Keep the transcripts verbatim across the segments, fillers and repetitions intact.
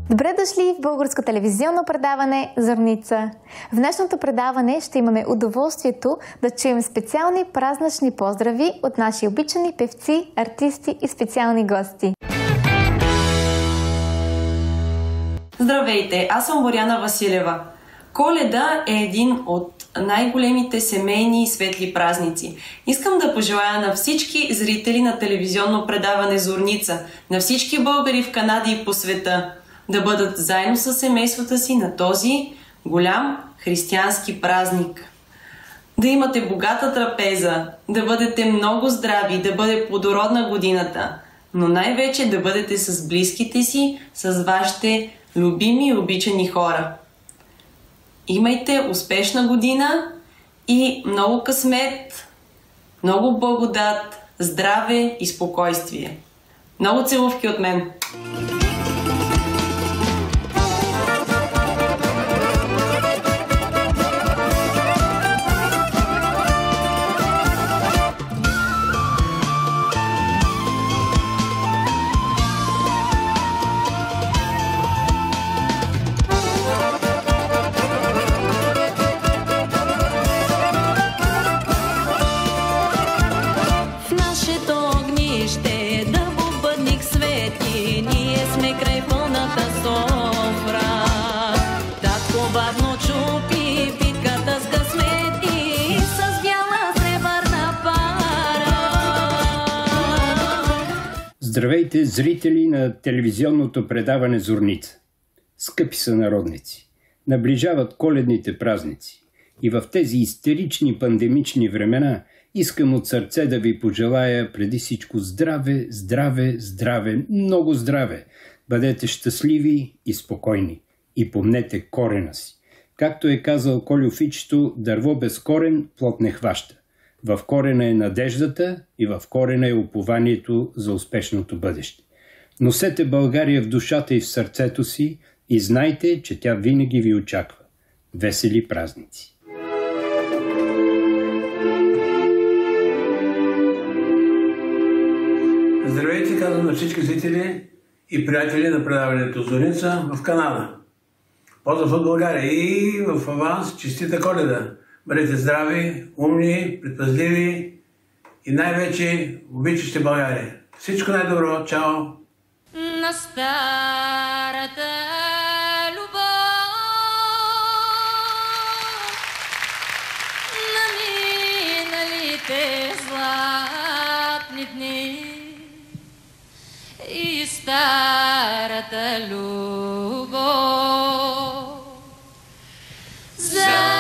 Добре дошли в българско телевизионно предаване Зорница. В днешното предаване ще имаме удоволствието да чуем специални празнични поздрави от наши обичани певци, артисти и специални гости. Здравейте, аз съм Боряна Василева. Коледа е един от най-големите семейни и светли празници. Искам да пожелая на всички зрители на телевизионно предаване Зорница, на всички българи в Канада и по света, да бъдат заедно с семействата си на този голям християнски празник. Да имате богата трапеза, да бъдете много здрави, да бъде плодородна годината, но най-вече да бъдете с близките си, с вашите любими и обичани хора. Имайте успешна година и много късмет, много благодат, здраве и спокойствие. Много целувки от мен! Здравейте, зрители на телевизионното предаване Зорница! Скъпи сънародници! Наближават коледните празници и в тези истерични пандемични времена искам от сърце да ви пожелая преди всичко здраве, здраве, здраве, много здраве! Бъдете щастливи и спокойни и помнете корена си. Както е казал Колю Фичето, дърво без корен плод не хваща. В корена е надеждата и в корена е упованието за успешното бъдеще. Носете България в душата и в сърцето си и знайте, че тя винаги ви очаква. Весели празници! Здравейте, казвам на всички зрители и приятели на предаването Зорница в Канада. Поздрав от България и в аванс честита Коледа! Бъдете здрави, умни, предпазливи и най-вече обичащи България. Всичко най-добро. Чао! На старата любов, на миналите златни дни и старата любов. За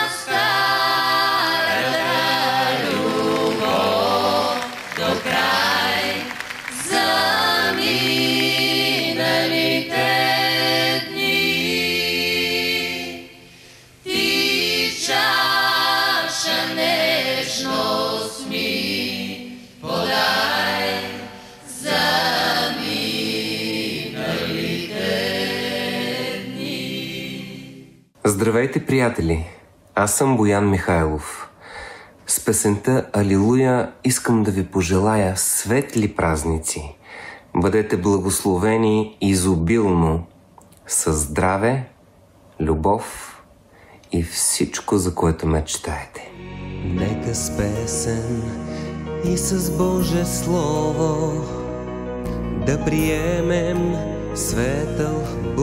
Здравейте, приятели! Аз съм Боян Михайлов. С песента Алилуя искам да ви пожелая светли празници. Бъдете благословени изобилно, със здраве, любов и всичко, за което мечтаете. Нека с песен и с Божие Слово да приемем светъл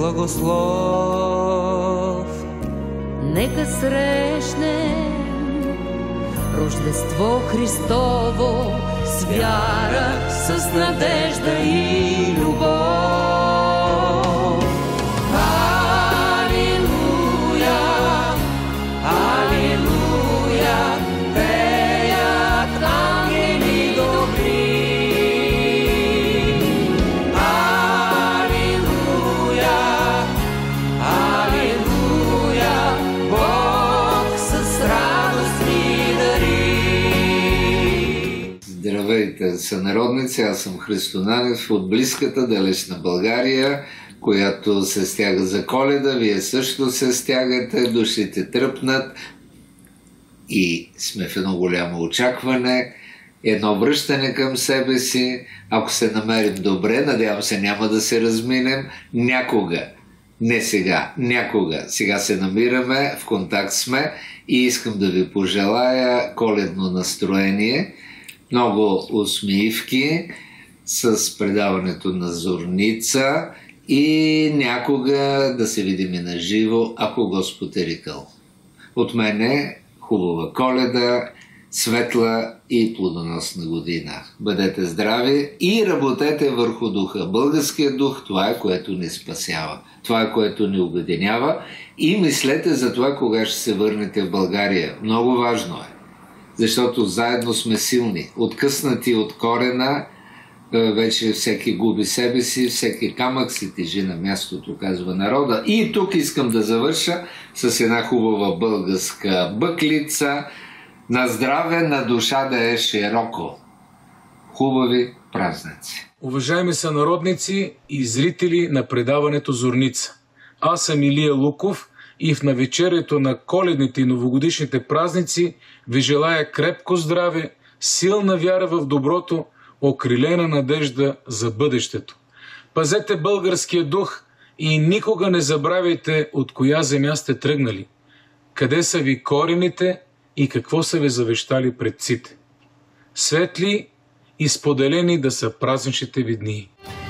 благослов. Нека срещнем Рождество Христово с вяра, с надежда и любов. Алилуя, алилуя, пеят ангели добри. Алилуя, алилуя, Бог с радост ни дари. Здравейте, сънародници! Аз съм Христо Нанев от близката, далечна България, която се стяга за Коледа. Вие също се стягате, душите тръпнат и сме в едно голямо очакване, едно връщане към себе си. Ако се намерим добре, надявам се няма да се разминем, някога Не сега, някога. Сега се намираме, в контакт сме и искам да ви пожелая коледно настроение, много усмивки с предаването на Зорница и някога да се видим и на живо, ако Господ е рекал. От мене хубава Коледа, светла и плодоносна година. Бъдете здрави и работете върху духа. Българският дух, това е което ни спасява. Това е което ни обединява. И мислете за това, кога ще се върнете в България. Много важно е. Защото заедно сме силни. Откъснати от корена, вече всеки губи себе си, всеки камък си тежи на мястото, казва народа. И тук искам да завърша с една хубава българска бъклица. На здраве, на душа да е широко. Хубави празници! Уважаеми сънародници и зрители на предаването Зорница. Аз съм Илия Луков и в навечерието на коледните и новогодишните празници ви желая крепко здраве, силна вяра в доброто, окрилена надежда за бъдещето. Пазете българския дух и никога не забравяйте от коя земя сте тръгнали, къде са ви корените и какво са ви завещали предците. Светли и споделени да са празничните ви дни.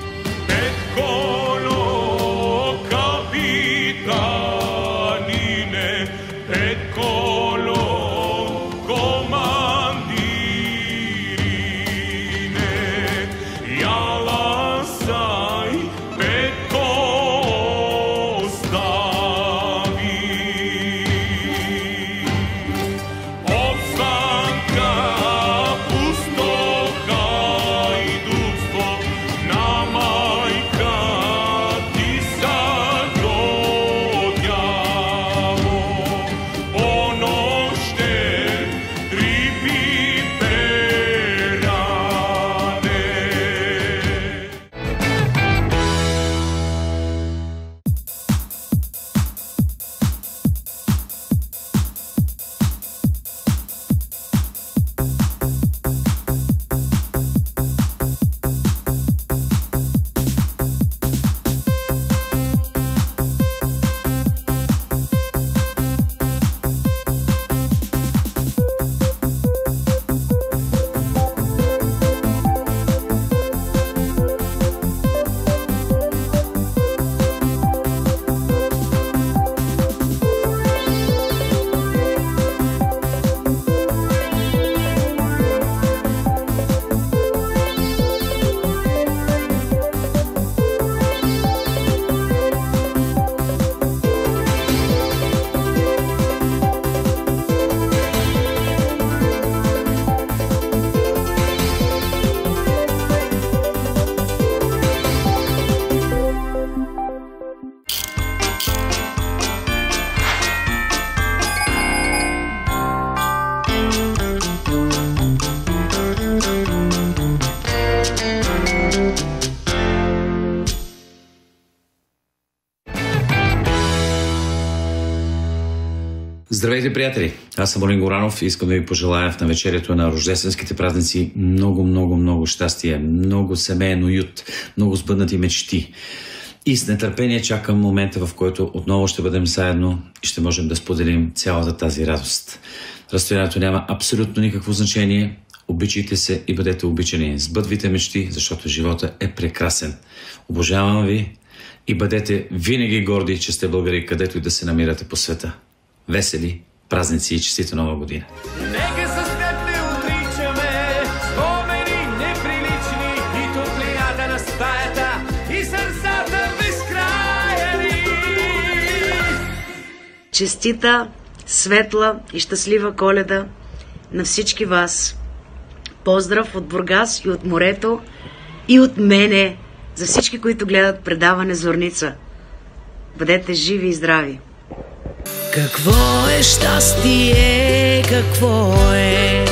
Здравейте, приятели! Аз съм Олин Горанов и искам да ви пожелая в навечерието на рождественските празници много, много, много щастие, много семейен уют, много сбъднати мечти. И с нетърпение чакам момента, в който отново ще бъдем заедно и ще можем да споделим цялата тази радост. Разстоянието няма абсолютно никакво значение. Обичайте се и бъдете обичани. Сбъдвайте мечти, защото живота е прекрасен. Обожавам ви и бъдете винаги горди, че сте българи, където и да се намирате по света. Весели празници и честита нова година! Нека с теб не отричаме спомени неприлични и топлината на стаята и сърцата безкрайни. Честита, светла и щастлива Коледа на всички вас. Поздрав от Бургас и от морето и от мене за всички, които гледат предаване Зорница. Бъдете живи и здрави! Какво е щастие, какво е?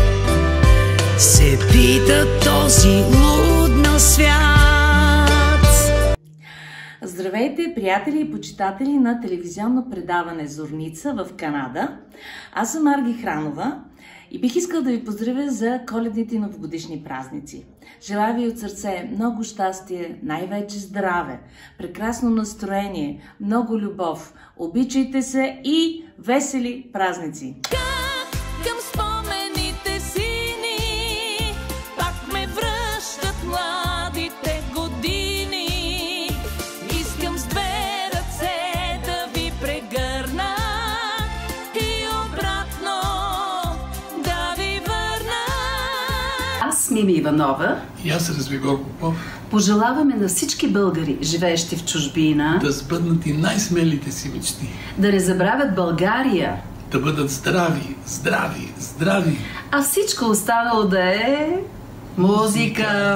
Се пита този луд на свят. Здравейте, приятели и почитатели на телевизионно предаване Зорница в Канада. Аз съм Арги Хранова И бих искал да ви поздравя за коледните и новогодишни празници. Желая ви от сърце много щастие, най-вече здраве, прекрасно настроение, много любов. Обичайте се и весели празници! Към спомените сини пак ме връщат младите години. Искам с две ръце да ви прегърна и обратно да ви върна. Аз Мими Иванова. И аз Развигор Попов. Пожелаваме на всички българи, живеещи в чужбина, да сбъднат и най-смелите си мечти. Да не забравят България. Да бъдат здрави, здрави, здрави. А всичко останало да е музика.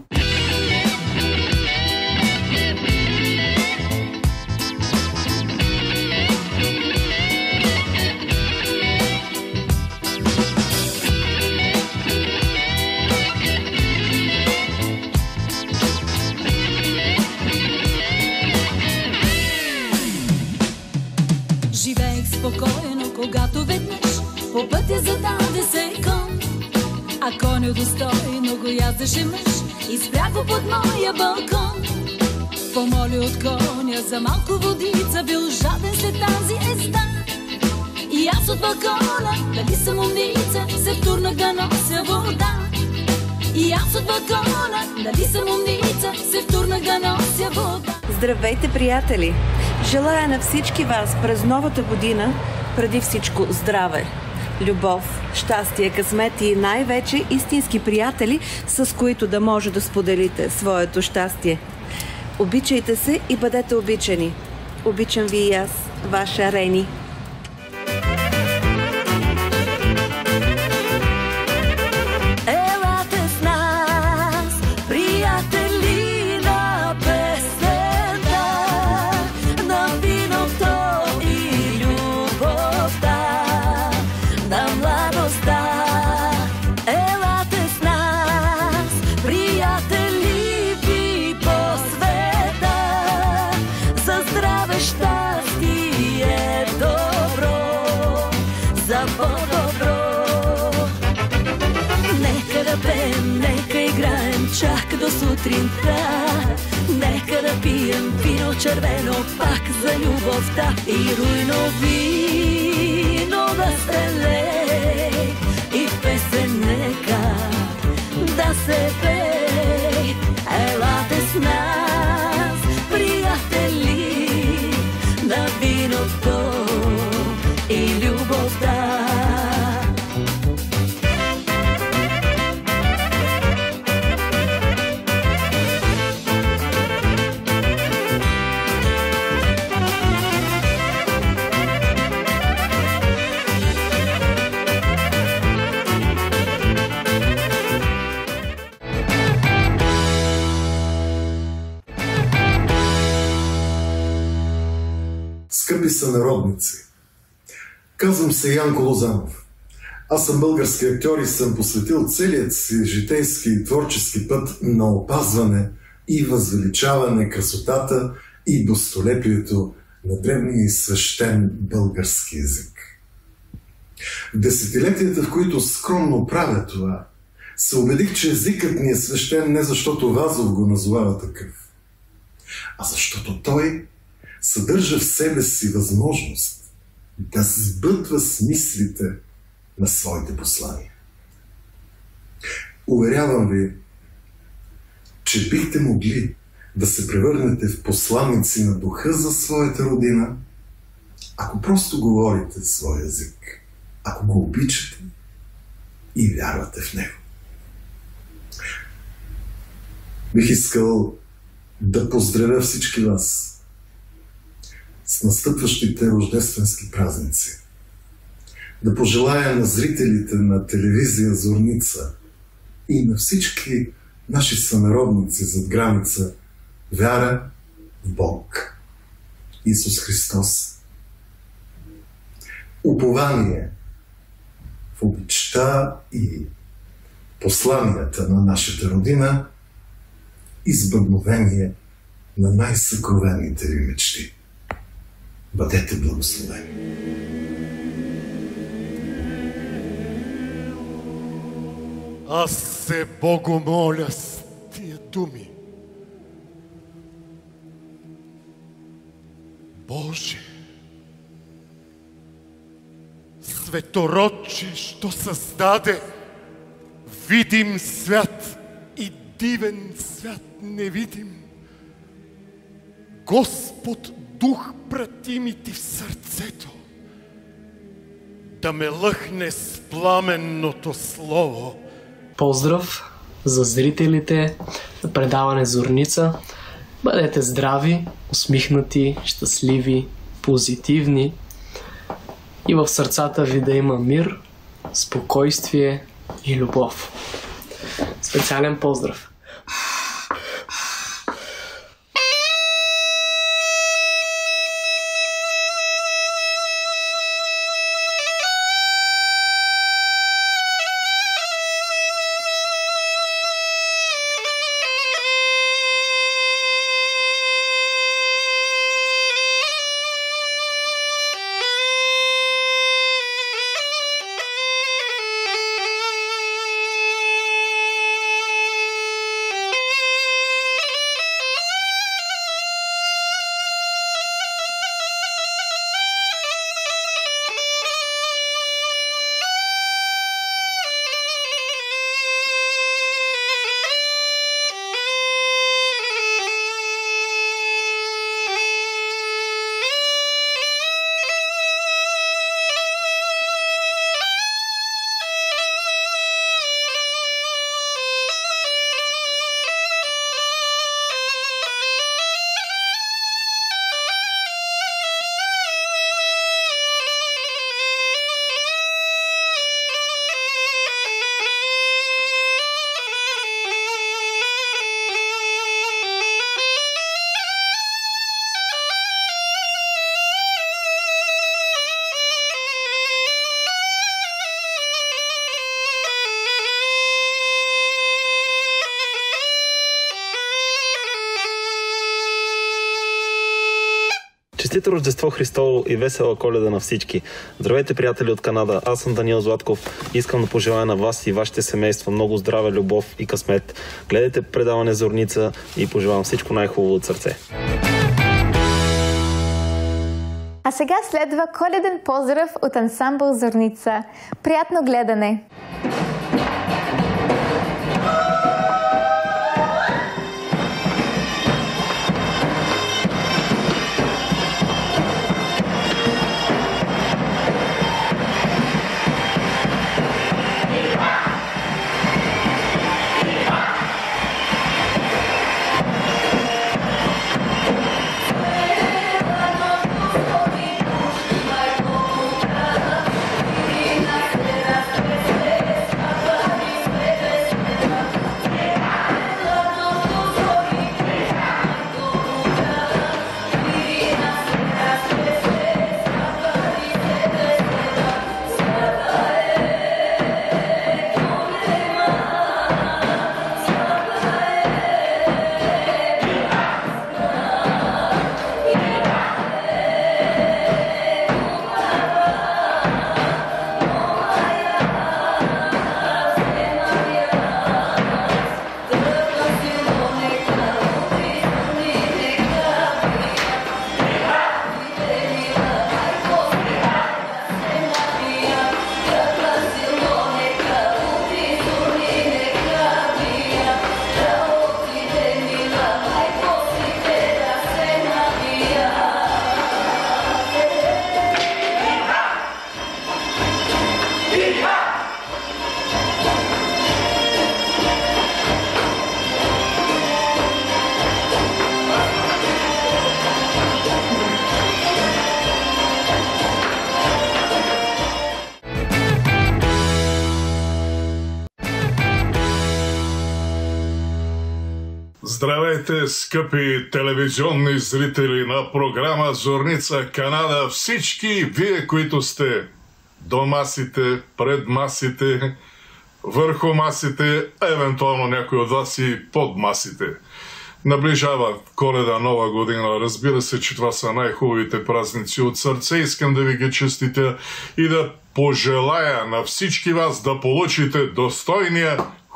Живеех спокойно, когато веднъж по пътя зададе се кон. А коню достойно го яздеше мъж и спря го под моя балкон. Помоли от коня за малко водица, бил жаден след тази езда. И аз от балкона, дали съм умница, се втурнах да нося вода. И аз от балкона, дали съм умница, се втурнах да нося вода. Здравейте, приятели! Желая на всички вас през новата година преди всичко здраве, любов, щастие, късмет и най-вече истински приятели, с които да може да споделите своето щастие. Обичайте се и бъдете обичани. Обичам ви и аз, ваша Рени. Чак до сутринта, нека да пием вино червено пак за любовта. И руйно вино да се лей, и песен нека да се пей. Елате с нас, приятели, на виното и любовта. Скъпи сънародници, казвам се Янко Лозанов. Аз съм български актьор и съм посветил целият си житейски и творчески път на опазване и възвеличаване красотата и достолепието на древния и свещен български език. В десетилетията, в които скромно правя това, се убедих, че езикът ни е свещен не защото Вазов го назовава такъв, а защото той съдържа в себе си възможност да сбъдва смислите на своите послания. Уверявам ви, че бихте могли да се превърнете в посланици на духа за своята родина, ако просто говорите своя език, ако го обичате и вярвате в него. Бих искал да поздравя всички вас с настъпващите рождественски празници. Да пожелая на зрителите на телевизия Зорница и на всички наши сънародници зад граница вяра в Бог, Исус Христос, упование в обичта и посланията на нашата родина и сбъдновение на най-съкровените ви мечти. Бъдете благословени! Аз се богомоля с тия думи. Боже, светородче, що създаде видим свят и дивен свят невидим, Господ Дух прати ми ти в сърцето, да ме лъхне с пламенното слово. Поздрав за зрителите на предаване Зорница. Бъдете здрави, усмихнати, щастливи, позитивни и в сърцата ви да има мир, спокойствие и любов. Специален поздрав! Честито Рождество Христово и весела Коледа на всички! Здравейте, приятели от Канада! Аз съм Даниил Златков. Искам да пожелая на вас и вашите семейства много здраве, любов и късмет. Гледайте предаване Зорница и пожелавам всичко най-хубаво от сърце. А сега следва коледен поздрав от ансамбъл Зорница. Приятно гледане! Здравейте, скъпи телевизионни зрители на програма Зорница Канада, всички вие, които сте до масите, пред масите, върху масите, евентуално някой от вас и под масите. Наближава Коледа, Нова година. Разбира се, че това са най-хубавите празници от сърце. Искам да ви ги честитя и да пожелая на всички вас да получите достойния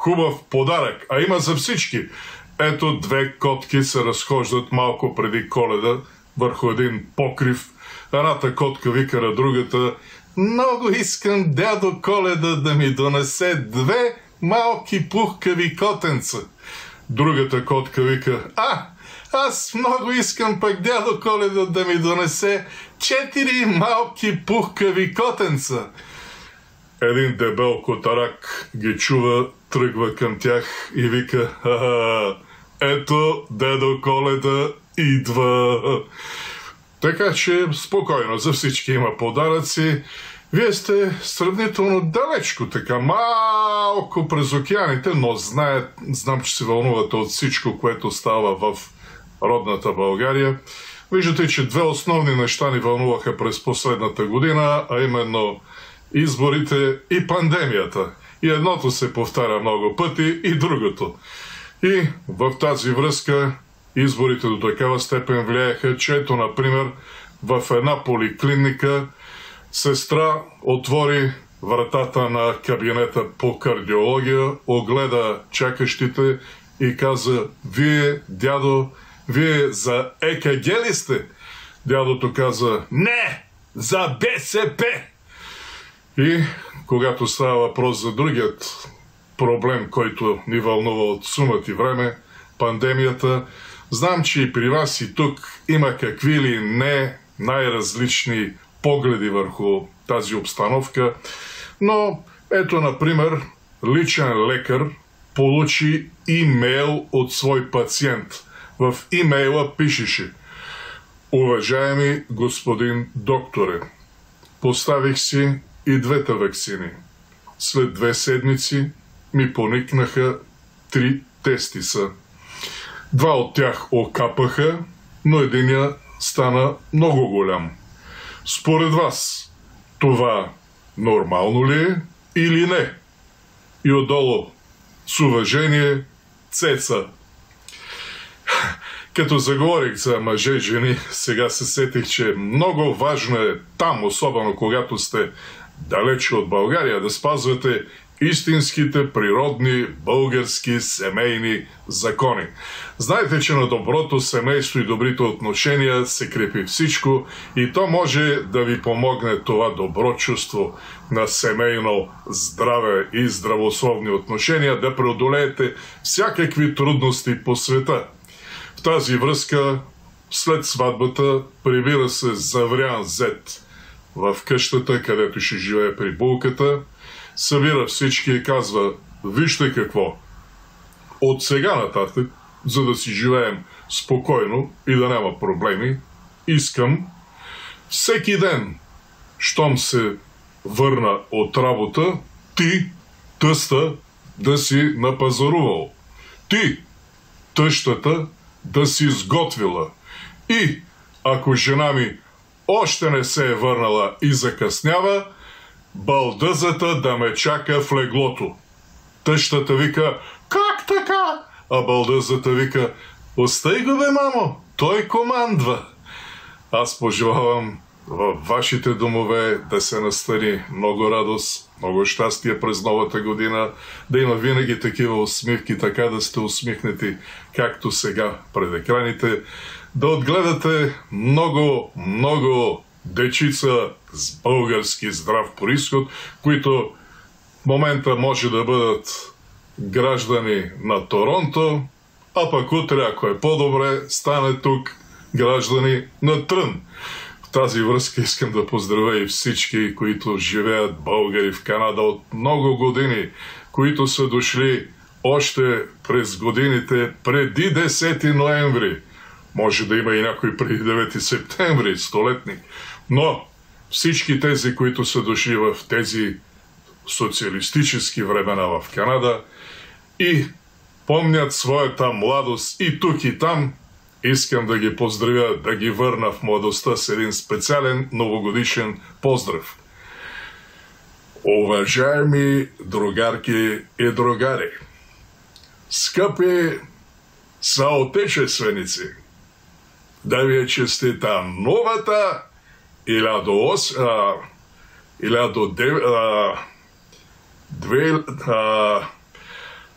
хубав подарък, а има за всички. Ето две котки се разхождат малко преди Коледа върху един покрив. Едната котка вика на другата: много искам дядо Коледа да ми донесе две малки пухкави котенца. Другата котка вика: а, аз много искам пък дядо Коледа да ми донесе четири малки пухкави котенца. Един дебел котарак ги чува, тръгва към тях и вика: ха-ха, ето дядо Коледа идва. Така че спокойно, за всички има подаръци. Вие сте сравнително далечко, така малко през океаните, но знаят, знам, че се вълнувате от всичко, което става в родната България. Виждате, че две основни неща ни вълнуваха през последната година, а именно изборите и пандемията. И едното се повтаря много пъти, и другото. И в тази връзка изборите до такава степен влияеха, че ето, например, в една поликлиника сестра отвори вратата на кабинета по кардиология, огледа чакащите и каза: вие, дядо, вие за Е К Г ли сте? Дядото каза: не, за Б С П. И когато става въпрос за другият проблем, който ни вълнува от сумът и време, пандемията, знам, че и при вас и тук има какви ли не най-различни погледи върху тази обстановка, но ето, например, личен лекар получи имейл от свой пациент. В имейла пишеше: уважаеми господин докторе, поставих си и двете ваксини. След две седмици ми поникнаха три тестиса. Два от тях окапаха, но единия стана много голям. Според вас, това нормално ли е или не? И отдолу: с уважение, Цеца. Като заговорих за мъже и жени, сега се сетих, че много важно е там, особено когато сте далече от България, да спазвате истинските природни български семейни закони. Знаете, че на доброто семейство и добрите отношения се крепи всичко и то може да ви помогне това добро чувство на семейно здраве и здравословни отношения да преодолеете всякакви трудности по света. В тази връзка, след сватбата, прибира се Заврян Зет в къщата, където ще живее при булката, събира всички и казва: вижте какво, от сега нататък, за да си живеем спокойно и да няма проблеми, искам всеки ден, щом се върна от работа, ти, тъста, да си напазарувал. Ти, тъщата, да си сготвила. И ако жена ми още не се е върнала и закъснява, балдъзата да ме чака в леглото. Тъщата вика: как така? А балдъзата вика: остай го бе, мамо, той командва. Аз пожелавам във вашите домове да се настани много радост, много щастие през новата година, да има винаги такива усмивки, така да сте усмихнати, както сега пред екраните, да отгледате много, много дечица с български здрав произход, които в момента може да бъдат граждани на Торонто, а пък утре, ако е по-добре, стане тук граждани на Трън. В тази връзка искам да поздравя и всички, които живеят българи в Канада от много години, които са дошли още през годините преди десети ноември. Може да има и някой преди девети септември, столетник. Но всички тези, които са дошли в тези социалистически времена в Канада и помнят своята младост и тук и там, искам да ги поздравя, да ги върна в младостта с един специален новогодишен поздрав. Уважаеми другарки и другари, скъпи съотечественици, да ви е честита новата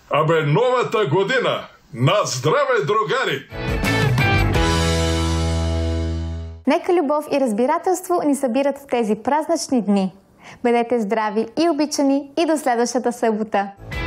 Абе, новата година! На здраве, другари! Нека любов и разбирателство ни събират в тези празнични дни. Бъдете здрави и обичани и до следващата събота!